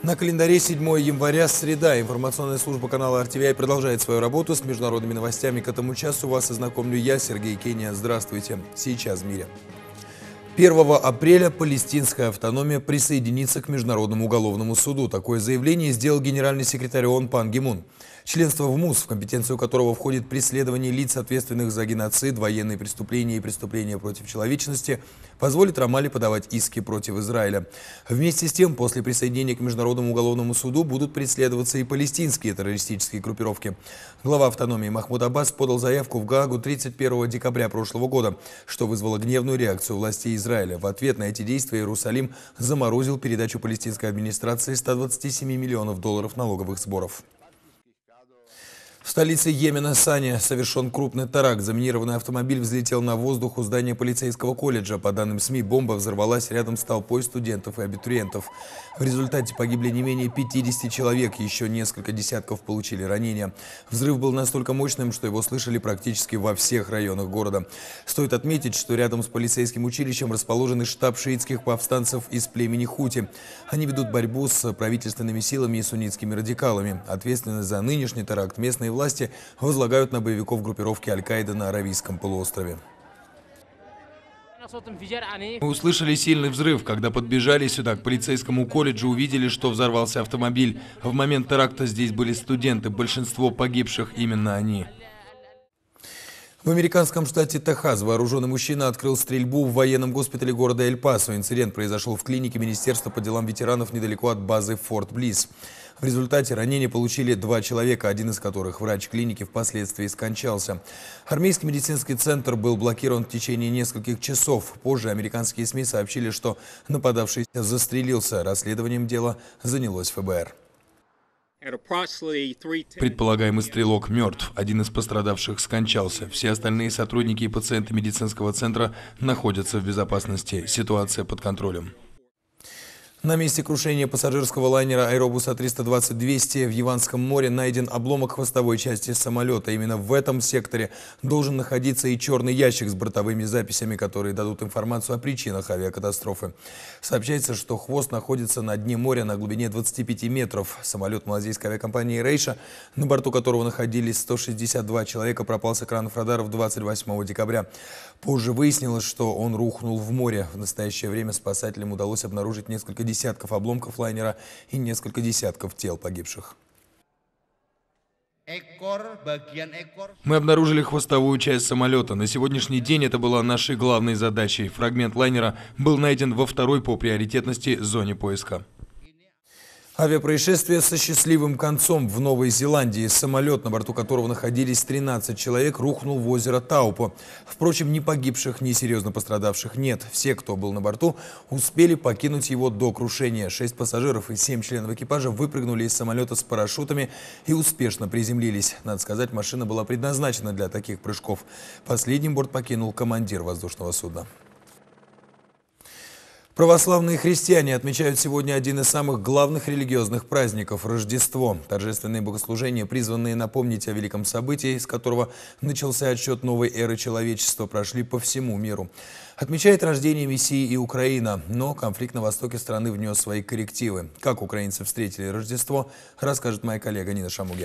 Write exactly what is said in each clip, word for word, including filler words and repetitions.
На календаре седьмое января, среда. Информационная служба канала эр ти ви ай продолжает свою работу с международными новостями. К этому часу вас ознакомлю я, Сергей Кения. Здравствуйте. Сейчас в мире. первого апреля палестинская автономия присоединится к Международному уголовному суду. Такое заявление сделал генеральный секретарь ООН Пан Ги Мун. Членство в МУС, в компетенцию которого входит преследование лиц, ответственных за геноцид, военные преступления и преступления против человечности, позволит Рамалле подавать иски против Израиля. Вместе с тем, после присоединения к Международному уголовному суду будут преследоваться и палестинские террористические группировки. Глава автономии Махмуд Аббас подал заявку в Гаагу тридцать первого декабря прошлого года, что вызвало гневную реакцию властей Израиля. В ответ на эти действия Иерусалим заморозил передачу палестинской администрации ста двадцати семи миллионов долларов налоговых сборов. В столице Йемена Сане совершен крупный теракт. Заминированный автомобиль взлетел на воздух у здания полицейского колледжа. По данным СМИ, бомба взорвалась рядом с толпой студентов и абитуриентов. В результате погибли не менее пятидесяти человек, еще несколько десятков получили ранения. Взрыв был настолько мощным, что его слышали практически во всех районах города. Стоит отметить, что рядом с полицейским училищем расположен штаб шиитских повстанцев из племени Хути. Они ведут борьбу с правительственными силами и суннитскими радикалами. Ответственность за нынешний теракт местные власти возлагают на боевиков группировки Аль-Каида на Аравийском полуострове. Мы услышали сильный взрыв. Когда подбежали сюда, к полицейскому колледжу, увидели, что взорвался автомобиль. В момент теракта здесь были студенты, большинство погибших именно они. В американском штате Техас вооруженный мужчина открыл стрельбу в военном госпитале города Эль-Пасо. Инцидент произошел в клинике Министерства по делам ветеранов недалеко от базы Форт Блисс. В результате ранения получили два человека, один из которых, врач клиники, впоследствии скончался. Армейский медицинский центр был блокирован в течение нескольких часов. Позже американские СМИ сообщили, что нападавший застрелился. Расследованием дела занялось эф бэ эр. Предполагаемый стрелок мертв. Один из пострадавших скончался. Все остальные сотрудники и пациенты медицинского центра находятся в безопасности. Ситуация под контролем. На месте крушения пассажирского лайнера Аэробуса триста двадцать двести в Яванском море найден обломок хвостовой части самолета. Именно в этом секторе должен находиться и черный ящик с бортовыми записями, которые дадут информацию о причинах авиакатастрофы. Сообщается, что хвост находится на дне моря на глубине двадцати пяти метров. Самолет малазийской авиакомпании «Рейша», на борту которого находились сто шестьдесят два человека, пропал с экранов радаров двадцать восьмого декабря. Позже выяснилось, что он рухнул в море. В настоящее время спасателям удалось обнаружить несколько десятков обломков лайнера и несколько десятков тел погибших. Мы обнаружили хвостовую часть самолета. На сегодняшний день это была нашей главной задачей. Фрагмент лайнера был найден во второй по приоритетности зоне поиска. Авиапроисшествие со счастливым концом в Новой Зеландии. Самолет, на борту которого находились тринадцать человек, рухнул в озеро Таупо. Впрочем, ни погибших, ни серьезно пострадавших нет. Все, кто был на борту, успели покинуть его до крушения. Шесть пассажиров и семь членов экипажа выпрыгнули из самолета с парашютами и успешно приземлились. Надо сказать, машина была предназначена для таких прыжков. Последним борт покинул командир воздушного судна. Православные христиане отмечают сегодня один из самых главных религиозных праздников – Рождество. Торжественные богослужения, призванные напомнить о великом событии, с которого начался отсчет новой эры человечества, прошли по всему миру. Отмечает рождение Мессии и Украина, но конфликт на востоке страны внес свои коррективы. Как украинцы встретили Рождество, расскажет моя коллега Нина Шамугя.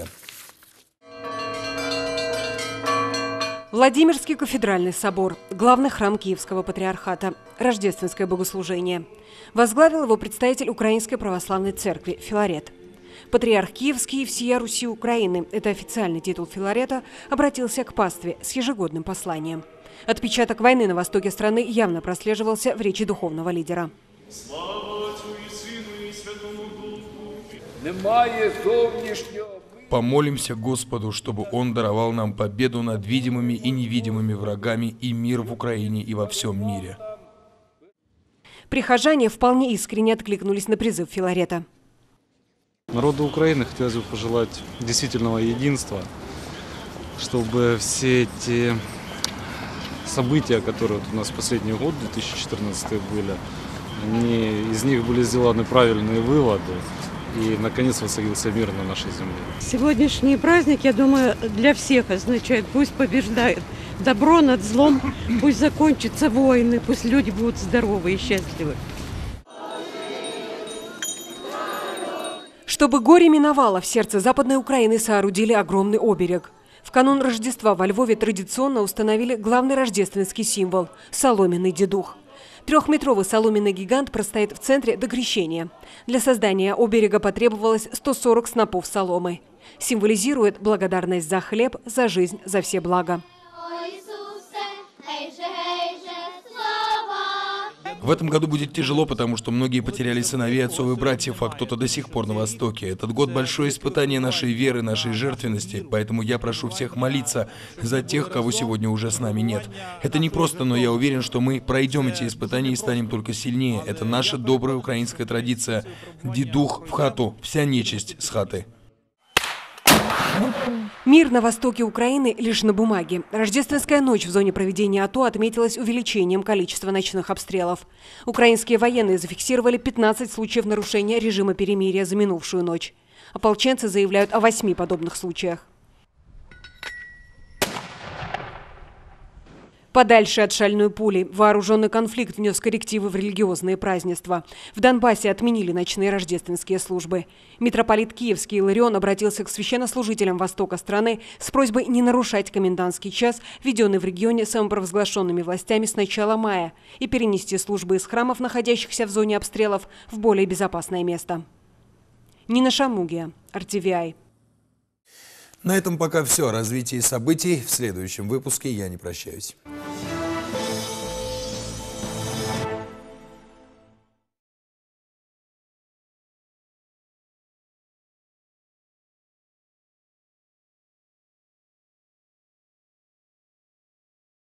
Владимирский кафедральный собор, главный храм Киевского патриархата, рождественское богослужение. Возглавил его представитель Украинской православной церкви Филарет. Патриарх Киевский и всея Руси Украины, это официальный титул Филарета, обратился к пастве с ежегодным посланием. Отпечаток войны на востоке страны явно прослеживался в речи духовного лидера. Слава Отцу и Сыну и Святому Духу. Немає зовнішнього. Помолимся Господу, чтобы Он даровал нам победу над видимыми и невидимыми врагами и мир в Украине и во всем мире. Прихожане вполне искренне откликнулись на призыв Филарета. Народу Украины хотелось бы пожелать действительного единства, чтобы все эти события, которые у нас в последний год, две тысячи четырнадцатый, были, они, из них были сделаны правильные выводы. И, наконец, воцарился мир на нашей земле. Сегодняшний праздник, я думаю, для всех означает: пусть побеждает добро над злом, пусть закончатся войны, пусть люди будут здоровы и счастливы. Чтобы горе миновало, в сердце Западной Украины соорудили огромный оберег. В канун Рождества во Львове традиционно установили главный рождественский символ – соломенный дедух. Трехметровый соломенный гигант простоит в центре до крещения. Для создания оберега потребовалось сто сорок снопов соломы. Символизирует благодарность за хлеб, за жизнь, за все блага. В этом году будет тяжело, потому что многие потеряли сыновей, отцов и братьев, а кто-то до сих пор на Востоке. Этот год – большое испытание нашей веры, нашей жертвенности, поэтому я прошу всех молиться за тех, кого сегодня уже с нами нет. Это не просто, но я уверен, что мы пройдем эти испытания и станем только сильнее. Это наша добрая украинская традиция. Дедух в хату, вся нечисть с хаты. Мир на востоке Украины лишь на бумаге. Рождественская ночь в зоне проведения АТО отметилась увеличением количества ночных обстрелов. Украинские военные зафиксировали пятнадцать случаев нарушения режима перемирия за минувшую ночь. Ополченцы заявляют о восьми подобных случаях. Подальше от шальной пули. Вооруженный конфликт внес коррективы в религиозные празднества. В Донбассе отменили ночные рождественские службы. Митрополит Киевский Иларион обратился к священнослужителям востока страны с просьбой не нарушать комендантский час, введенный в регионе самопровозглашенными властями с начала мая, и перенести службы из храмов, находящихся в зоне обстрелов, в более безопасное место. Нина Шамугия, эр ти ви ай. На этом пока все. О развитии событий в следующем выпуске. Я не прощаюсь.